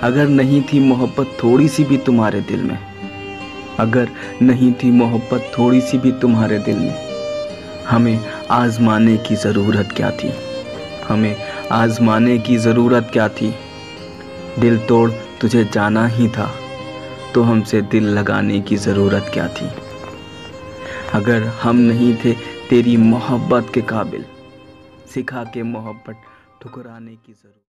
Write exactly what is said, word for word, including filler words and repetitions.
अगर नहीं थी मोहब्बत थोड़ी सी भी तुम्हारे दिल में, अगर नहीं थी मोहब्बत थोड़ी सी भी तुम्हारे दिल में, हमें आजमाने की ज़रूरत क्या थी, हमें आजमाने की ज़रूरत क्या थी। दिल तोड़ तुझे जाना ही था तो हमसे दिल लगाने की ज़रूरत क्या थी। अगर हम नहीं थे तेरी मोहब्बत के काबिल, सिखा के मोहब्बत ठुकराने की ज़रूरत।